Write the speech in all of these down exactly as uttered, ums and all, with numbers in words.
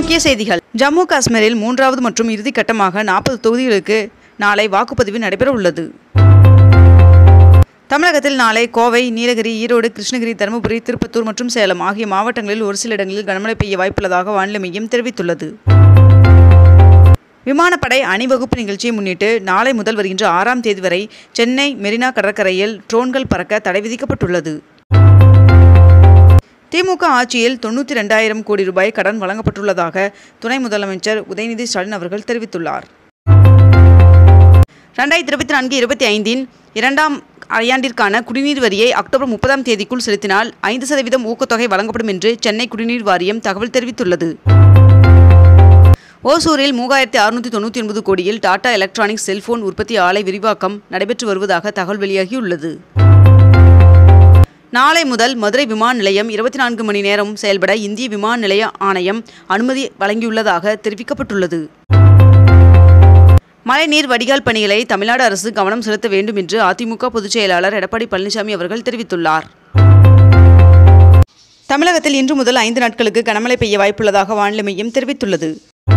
முக்கிய செய்திகள். ஜம்மு காஷ்மீரில் மூன்றாவது மற்றும் இறுதி கட்டமாக நாற்பது தொகுதிகளுக்கு நாளை வாக்குப்பதிவு நடைபெற உள்ளது. தமிழகத்தில் நாளை கோவை, நீலகிரி, ஈரோடு, கிருஷ்ணகிரி, தருமபுரி, திருப்பத்தூர் மற்றும் சேலம் ஆகிய மாவட்டங்களில் ஒரு சில இடங்களில் கனமழை பெய்ய வாய்ப்புள்ளதாக வானிலை மையம் தெரிவித்துள்ளது. விமானப்படை அணிவகுப்பு நிகழ்ச்சியை முன்னிட்டு நாளை முதல் வருகின்ற ஆறாம் தேதி வரை சென்னை மெரினா கடற்கரையில் ட்ரோன்கள் பறக்க தடை விதிக்கப்பட்டுள்ளது. திமுக ஆட்சியில் தொண்ணூற்றி இரண்டாயிரம் கோடி ரூபாய் கடன் வழங்கப்பட்டுள்ளதாக துணை முதலமைச்சர் உதயநிதி ஸ்டாலின் அவர்கள் தெரிவித்துள்ளார். இரண்டாயிரத்தி இருபத்தி நான்கு இருபத்தி ஐந்தின் இரண்டாம் ஐயாண்டிற்கான குடிநீர் வரியை அக்டோபர் முப்பதாம் தேதிக்குள் செலுத்தினால் ஐந்து சதவீதம் ஊக்கத்தொகை வழங்கப்படும் என்று சென்னை குடிநீர் வாரியம் தகவல் தெரிவித்துள்ளது. ஓசூரில் மூவாயிரத்தி அறுநூற்றி தொண்ணூற்றி ஒன்பது கோடியில் டாடா எலக்ட்ரானிக்ஸ் செல்போன் உற்பத்தி ஆலை விரிவாக்கம் நடைபெற்று வருவதாக தகவல் வெளியாகியுள்ளது. நாளை முதல் மதுரை விமான நிலையம் இருபத்தி நான்கு மணி நேரம் செயல்பட இந்திய விமான நிலைய ஆணையம் அனுமதி வழங்கியுள்ளதாக தெரிவிக்கப்பட்டுள்ளது. மழைநீர் வடிகால் பணிகளை தமிழ்நாடு அரசு கவனம் செலுத்த வேண்டும் என்று அதிமுக பொதுச் செயலாளர் எடப்பாடி பழனிசாமி அவர்கள் தெரிவித்துள்ளார். தமிழகத்தில் இன்று முதல் ஐந்து நாட்களுக்கு கனமழை பெய்ய வாய்ப்புள்ளதாக வானிலை மையம் தெரிவித்துள்ளது.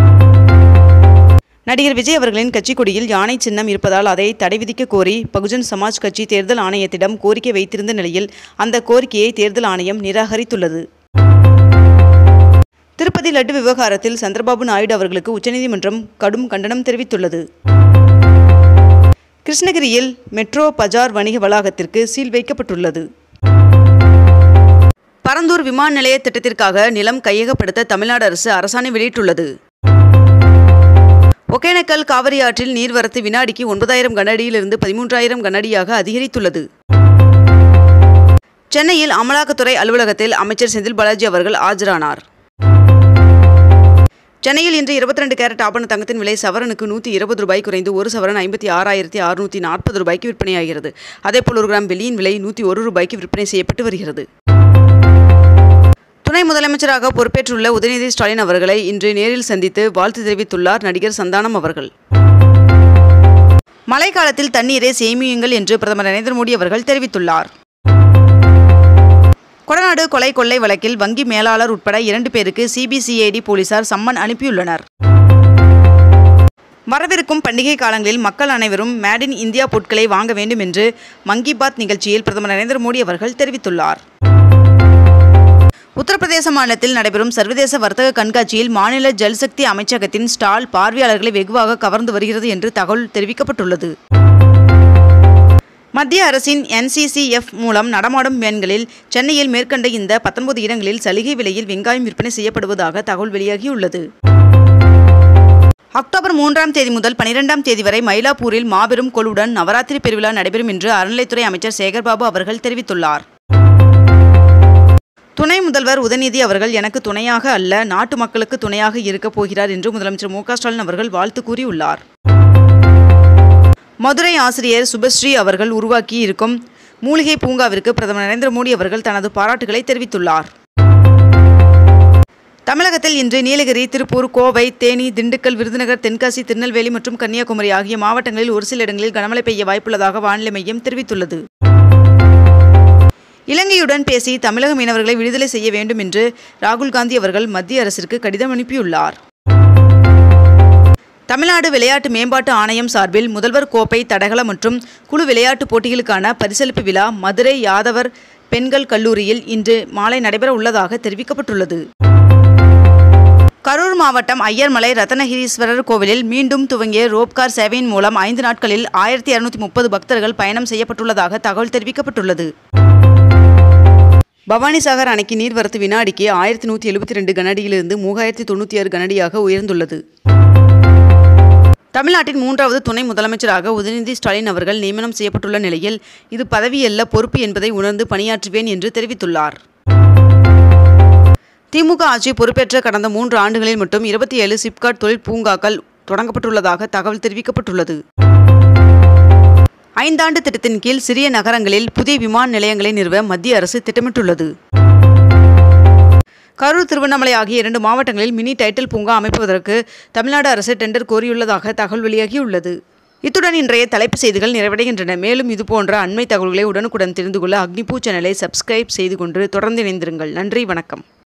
நடிகர் விஜய் அவர்களின் கட்சி கொடியில் யானை சின்னம் இருப்பதால் அதை தடை விதிக்க கோரி பகுஜன் சமாஜ் கட்சி தேர்தல் ஆணையத்திடம் கோரிக்கை வைத்திருந்த நிலையில் அந்த கோரிக்கையை தேர்தல் ஆணையம் நிராகரித்துள்ளது. திருப்பதி லட்டு விவகாரத்தில் சந்திரபாபு நாயுடு அவர்களுக்கு உச்சநீதிமன்றம் கடும் கண்டனம் தெரிவித்துள்ளது. கிருஷ்ணகிரியில் மெட்ரோ பஜார் வணிக வளாகத்திற்கு சீல் வைக்கப்பட்டுள்ளது. பரந்தூர் விமான நிலைய திட்டத்திற்காக நிலம் கையகப்படுத்த தமிழ்நாடு அரசு அரசாணை வெளியிட்டுள்ளது. ஒகேனக்கல் காவிரி ஆற்றில் நீர்வரத்து வினாடிக்கு ஒன்பதாயிரம் கனஅடியிலிருந்து பதிமூன்றாயிரம் கனஅடியாக அதிகரித்துள்ளது. சென்னையில் அமலாக்கத்துறை அலுவலகத்தில் அமைச்சர் செந்தில் பாலாஜி அவர்கள் ஆஜரானார். சென்னையில் இன்று இருபத்தி ரெண்டு கேரட் ஆபண தங்கத்தின் விலை சவரனுக்கு நூற்றி இருபது ரூபாய் குறைந்து ஒரு சவரன் ஐம்பத்தி ஆறாயிரத்தி அறுநூற்றி நாற்பது ரூபாய்க்கு விற்பனையாகிறது. அதேபோல் ஒரு கிராம் வெள்ளியின் விலை நூற்றி ஒரு ரூபாய்க்கு விற்பனை செய்யப்பட்டு வருகிறது. துணை முதலமைச்சராக பொறுப்பேற்றுள்ள உதயநிதி ஸ்டாலின் அவர்களை இன்று நேரில் சந்தித்து வாழ்த்து தெரிவித்துள்ளார் நடிகர் சந்தானம் அவர்கள். மழைக்காலத்தில் தண்ணீரை சேமியுங்கள் என்று பிரதமர் நரேந்திர மோடி அவர்கள் தெரிவித்துள்ளார். கொடநாடு கொலை கொள்ளை வழக்கில் வங்கி மேலாளர் உட்பட இரண்டு பேருக்கு சிபிசிஐடி போலீசார் சம்மன் அனுப்பியுள்ளனர். வரவிருக்கும் பண்டிகை காலங்களில் மக்கள் அனைவரும் மேட் இன் இந்தியா பொருட்களை வாங்க வேண்டும் என்று மன் கி பாத் நிகழ்ச்சியில் பிரதமர் நரேந்திர மோடி அவர்கள் தெரிவித்துள்ளார். உத்தரப்பிரதேச மாநிலத்தில் நடைபெறும் சர்வதேச வர்த்தக கண்காட்சியில் மாநில ஜல்சக்தி அமைச்சகத்தின் ஸ்டால் பார்வையாளர்களை வெகுவாக கவர்ந்து வருகிறது என்று தகவல் தெரிவிக்கப்பட்டுள்ளது. மத்திய அரசின் என் சி சி எஃப் மூலம் நடமாடும் வேன்களில் சென்னையில் மேற்கண்ட இந்த பத்தொன்பது இடங்களில் சலுகை விலையில் வெங்காயம் விற்பனை செய்யப்படுவதாக தகவல் வெளியாகியுள்ளது. அக்டோபர் மூன்றாம் தேதி முதல் பனிரெண்டாம் தேதி வரை மயிலாப்பூரில் மாபெரும் கொலுவுடன் நவராத்திரி பெருவிழா நடைபெறும் என்று அறநிலைத்துறை அமைச்சர் சேகர்பாபு அவர்கள் தெரிவித்துள்ளார். துணை முதல்வர் உதயநிதி அவர்கள் எனக்கு துணையாக அல்ல, நாட்டு மக்களுக்கு துணையாக இருக்கப் போகிறார் என்று முதலமைச்சர் மு க ஸ்டாலின் அவர்கள் வாழ்த்து கூறியுள்ளார். மதுரை ஆசிரியர் சுபஸ்ரீ அவர்கள் உருவாக்கி இருக்கும் மூலிகை பூங்காவிற்கு பிரதமர் நரேந்திர மோடி அவர்கள் தனது பாராட்டுகளை தெரிவித்துள்ளார். தமிழகத்தில் இன்று நீலகிரி, திருப்பூர், கோவை, தேனி, திண்டுக்கல், விருதுநகர், தென்காசி, திருநெல்வேலி மற்றும் கன்னியாகுமரி ஆகிய மாவட்டங்களில் ஒரு சில இடங்களில் கனமழை பெய்ய வாய்ப்புள்ளதாக வானிலை மையம் தெரிவித்துள்ளது. இலங்கையுடன் பேசி தமிழக மீனவர்களை விடுதலை செய்ய வேண்டும் என்று ராகுல் காந்தி அவர்கள் மத்திய அரசிற்கு கடிதம் அனுப்பியுள்ளார். தமிழ்நாடு விளையாட்டு மேம்பாட்டு ஆணையம் சார்பில் முதல்வர் கோப்பை தடகள மற்றும் குழு விளையாட்டுப் போட்டிகளுக்கான பரிசளிப்பு விழா மதுரை யாதவர் பெண்கள் கல்லூரியில் இன்று மாலை நடைபெற உள்ளதாக தெரிவிக்கப்பட்டுள்ளது. கரூர் மாவட்டம் ஐயர்மலை ரத்னகிரீஸ்வரர் கோவிலில் மீண்டும் துவங்கிய ரோப்கார் சேவையின் மூலம் ஐந்து நாட்களில் ஆயிரத்தி இருநூற்றி முப்பது பக்தர்கள் பயணம் செய்யப்பட்டுள்ளதாக தகவல் தெரிவிக்கப்பட்டுள்ளது. பவானிசாகர் அணைக்கு நீர்வரத்து வினாடிக்கு ஆயிரத்தி நூற்றி எழுபத்தி ரெண்டு கனஅடியிலிருந்து மூவாயிரத்தி தொண்ணூற்றி ஆறு கனஅடியாக உயர்ந்துள்ளது. தமிழ்நாட்டின் மூன்றாவது துணை முதலமைச்சராக உதயநிதி ஸ்டாலின் அவர்கள் நியமனம் செய்யப்பட்டுள்ள நிலையில் இது பதவியல்ல, பொறுப்பு என்பதை உணர்ந்து பணியாற்றுவேன் என்று தெரிவித்துள்ளார். திமுக ஆட்சி பொறுப்பேற்ற கடந்த மூன்று ஆண்டுகளில் மட்டும் இருபத்தி ஏழு சிப்காட் தொழில் பூங்காக்கள் தொடங்கப்பட்டுள்ளதாக தகவல் தெரிவிக்கப்பட்டுள்ளது. ஐந்தாண்டு திட்டத்தின் கீழ் சிறிய நகரங்களில் புதிய விமான நிலையங்களை நிறுவ மத்திய அரசு திட்டமிட்டுள்ளது. கரூர், திருவண்ணாமலை ஆகிய இரண்டு மாவட்டங்களில் மினி டைட்டில் பூங்கா அமைப்பதற்கு தமிழ்நாடு அரசு டெண்டர் கோரியுள்ளதாக தகவல் வெளியாகியுள்ளது. இத்துடன் இன்றைய தலைப்பு செய்திகள் நிறைவடைகின்றன. மேலும் இதுபோன்ற அண்மை தகவல்களை உடனுக்குடன் தெரிந்து கொள்ள அக்னிபூ சேனலை சப்ஸ்கிரைப் செய்து கொண்டு தொடர்ந்து இணைந்திருங்கள். நன்றி, வணக்கம்.